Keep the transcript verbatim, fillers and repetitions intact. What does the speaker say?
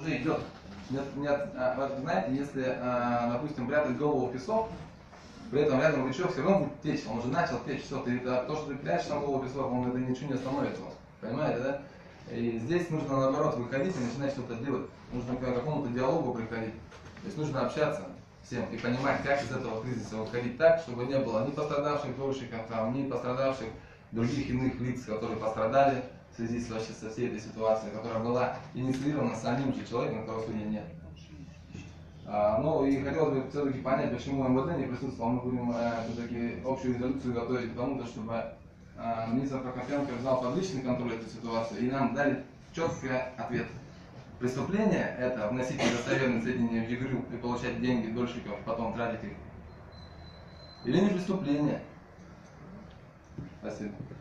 уже идет. Нет, нет, а, вы знаете, если, а, допустим, прятать голову в песок, при этом рядом рычаг все равно будет течь, он уже начал течь, все, ты, да, то, что ты прячешь на голову в песок, он это ничего не остановит вас, понимаете, да? И здесь нужно наоборот выходить и начинать что-то делать, нужно к какому-то диалогу приходить, то есть нужно общаться всем и понимать, как из этого кризиса выходить так, чтобы не было ни пострадавших дольщиков, там, ни пострадавших других иных лиц, которые пострадали в связи с, вообще, со всей этой ситуацией, которая была инициирована самим же человеком, которого сегодня нет. А, ну и хотелось бы все-таки понять, почему МВД не присутствовал. Мы будем э, все-таки общую резолюцию готовить к тому, чтобы э, министр Прокопенко взял под личный контроль эту ситуацию и нам дали четкий ответ. Преступление это вносить недостоверные сведения в ЕГРЮ и получать деньги дольщиков, потом тратить их. Или не преступление? Спасибо.